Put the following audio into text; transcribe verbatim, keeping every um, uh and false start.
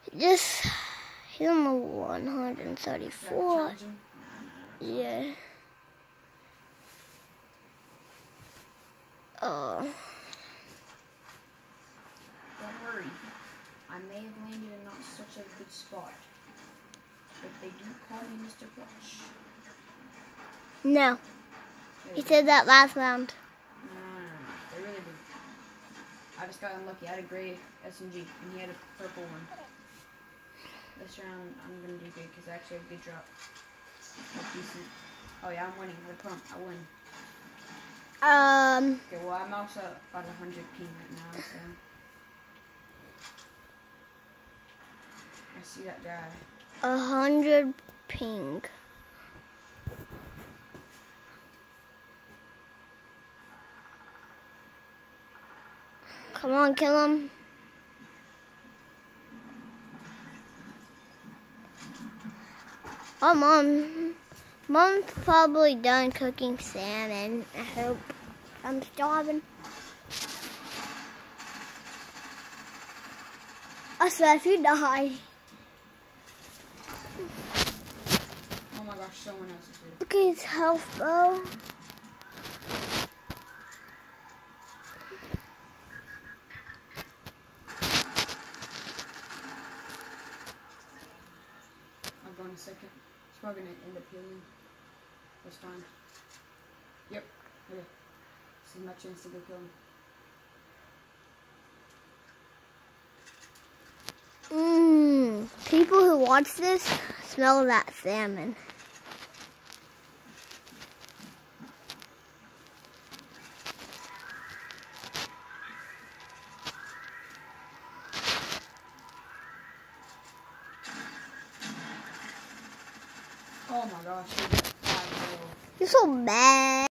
Just, he's on the one hundred thirty-four. Yeah. Oh. Don't worry. I may have landed in not such a good spot. But they do call me Mister Clutch. No. He said that last round. No, no, no, no. They really do. I just got unlucky. I had a gray S M G, and he had a purple one. This round, I'm going to do good, because I actually have a good drop. That's decent. Oh, yeah, I'm winning. With pump, I win. Um. Okay, well, I'm also about one hundred ping right now, so. I see that guy. A hundred ping. Come on, kill him. Oh, Mom. Mom's probably done cooking salmon. I hope. I'm starving. I swear if you die. Oh my gosh, someone else is here. Look at his health, bro. I'll go in a second. It's probably gonna end up healing. That's fine. Yep. Okay. This is my chance to go kill him. Mmm. People who watch this smell that salmon. Oh my gosh. You're so bad.